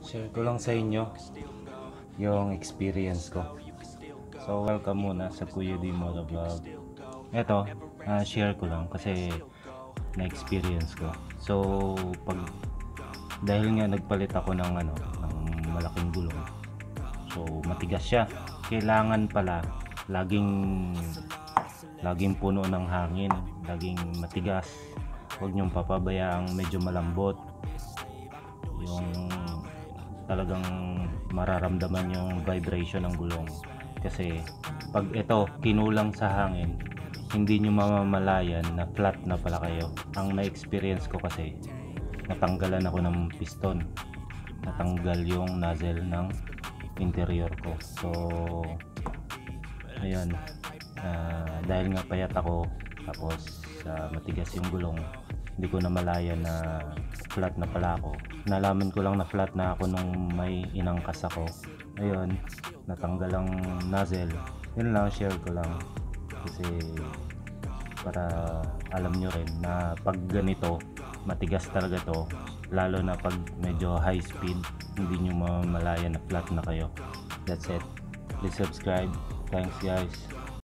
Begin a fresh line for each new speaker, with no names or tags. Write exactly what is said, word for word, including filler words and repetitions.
share ko lang sa inyo yung experience ko. So welcome muna sa Kuya D Moto Vlog. Ito, uh, share ko lang kasi na experience ko. So pag dahil nga nagpalit ako ng ano ng malaking gulong, so matigas siya, kailangan pala laging laging puno ng hangin, laging matigas. Huwag niyong papabayaang medyo malambot, yung talagang mararamdaman yung vibration ng gulong. Kasi pag ito kinulang sa hangin, hindi nyo mamamalayan na flat na pala kayo. Ang na-experience ko kasi, natanggalan ako ng piston, natanggal yung nozzle ng interior ko. So ayun, uh, dahil nga payat ako, tapos uh, matigas yung gulong, hindi ko na malaya na flat na pala ako. Nalaman ko lang na flat na ako nung may inangkas ako. Ayun, natanggal ang nozzle. Yun lang, share ko lang kasi para alam nyo rin na pag ganito matigas talaga to, lalo na pag medyo high speed, hindi nyo mamalaya na flat na kayo. That's it. Please subscribe. Thanks guys.